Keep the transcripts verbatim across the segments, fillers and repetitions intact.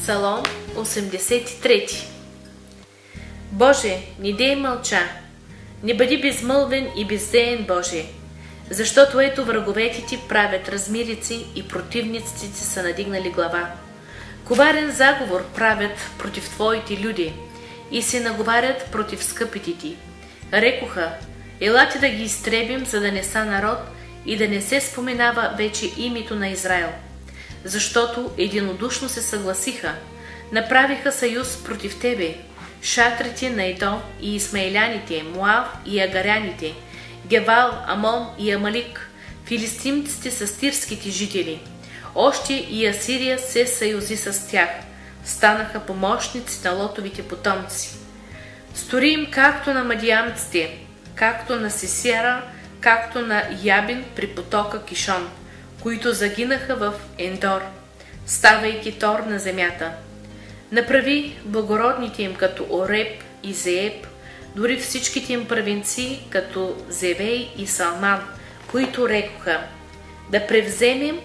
Псалом осемдесет и трети. Боже, не дей мълча, не бъди безмълвен и бездеен, Боже, защото ето враговете ти правят размирици и противниците ти са надигнали глава. Коварен заговор правят против Твоите люди и се наговарят против скъпите ти. Рекоха, елате да ги изтребим, за да не са народ и да не се споменава вече името на Израел. Защото единодушно се съгласиха, направиха съюз против Тебе, шатрите на Едом и Исмаеляните, Моав и Агаряните, Гевал, Амон и Амалик, филистимците с тирските жители. Още и Асирия се съюзи с тях. Станаха помощници на Лотовите потомци. Стори им както на мадиамците, както на Сисера, както на Ябин при потока Кишон, които загинаха в Ендор, ставайки тор на земята. Направи благородните им като Ореб и Зееб, дори всичките им правинци като Зевей и Салман, които рекоха, да превземем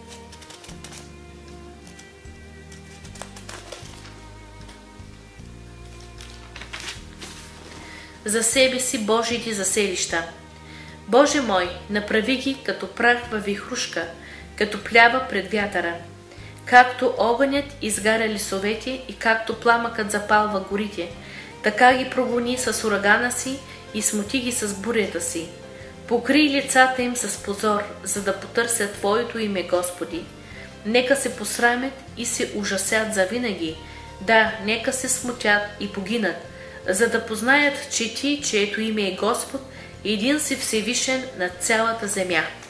за себе си Божиите заселища. Боже мой, направи ги като прах във вихрушка, като плява пред вятъра. Както огънят изгаря лесовете и както пламъкът запалва горите, така ги прогони с урагана си и смути ги с бурята си. Покрий лицата им с позор, за да потърсят Твоето име, Господи. Нека се посрамят и се ужасят завинаги. Да, нека се смутят и погинат, за да познаят, че Ти, чието име е Господ, един си всевишен над цялата земя.